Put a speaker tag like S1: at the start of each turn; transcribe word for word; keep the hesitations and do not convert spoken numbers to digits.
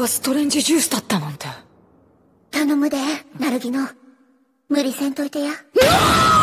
S1: がストレンジジュースだったなんて。
S2: 頼むで、ナルギノ。無理せんといてや。
S1: うわー